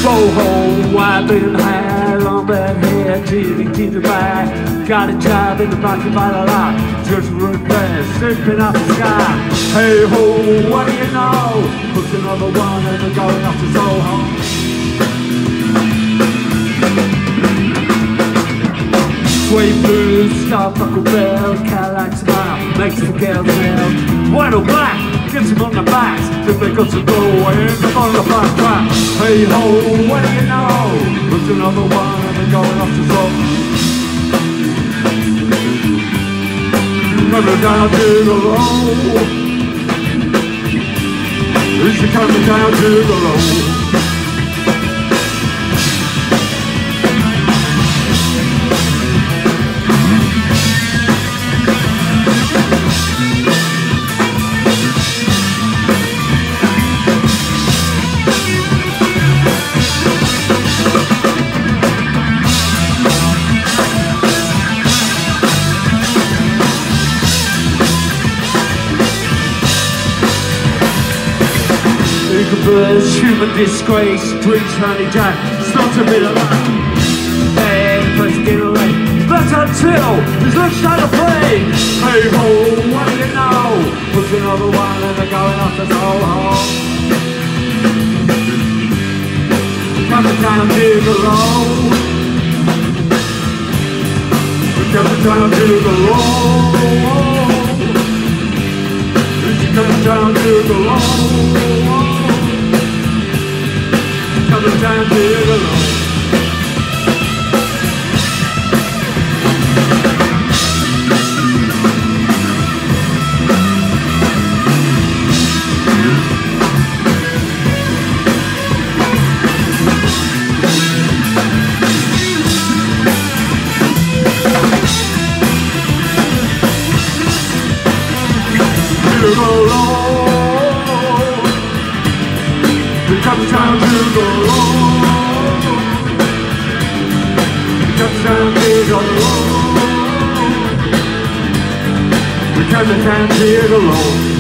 Go home, wiping hair, long black hair, teeth to back. Got a job in the market by the lot, just root fast, sleeping up the sky. Hey ho, what do you know? Booked another one and they're going off to Soho. Sweet blues, star-buckle bell, Cadillac smile, makes the girl smell. White or black, gets him on the back, if they got to go in the on the back track. Hey ho, what do you know? Booked another one and they're going off to Soho. Coming down to the road, it's coming down to the road. Human disgrace, drinks honey jack, starts a bit of luck. Hey, let's get away. That's until his lunch time to play. Hey ho, what do you know? Push another one and they're going off to Soho. Coming down to the road. We're coming down to the road. We're coming down to the road. Coming down to the road. Comes down to the road. Comes down to the road. We're coming down to the road.